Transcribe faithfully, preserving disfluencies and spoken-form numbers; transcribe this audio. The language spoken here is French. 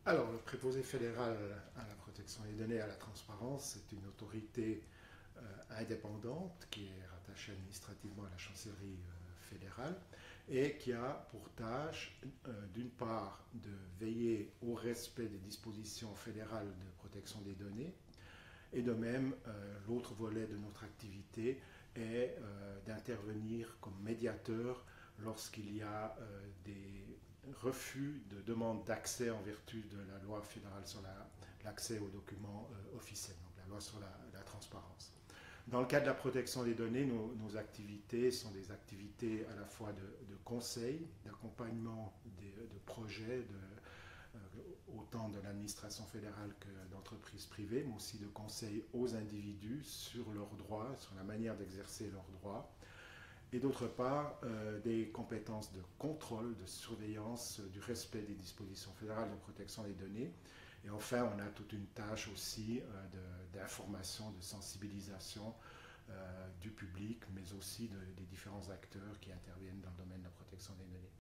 Alors, le préposé fédéral à la protection des données et à la transparence, c'est une autorité euh, indépendante qui est rattachée administrativement à la chancellerie euh, fédérale et qui a pour tâche, euh, d'une part, de veiller au respect des dispositions fédérales de protection des données, et de même, euh, l'autre volet de notre activité est euh, d'intervenir comme médiateur lorsqu'il y a euh, des refus de demande d'accès en vertu de la loi fédérale sur l'accès la, aux documents euh, officiels, donc la loi sur la, la, transparence. Dans le cadre de la protection des données, nos, nos activités sont des activités à la fois de, de conseil, d'accompagnement de projets, de, autant de l'administration fédérale que d'entreprises privées, mais aussi de conseils aux individus sur leurs droits, sur la manière d'exercer leurs droits, et d'autre part euh, des compétences de contrôle, de surveillance euh, du respect des dispositions fédérales de protection des données. Et enfin, on a toute une tâche aussi euh, d'information, de, de sensibilisation euh, du public, mais aussi de, des différents acteurs qui interviennent dans le domaine de la protection des données.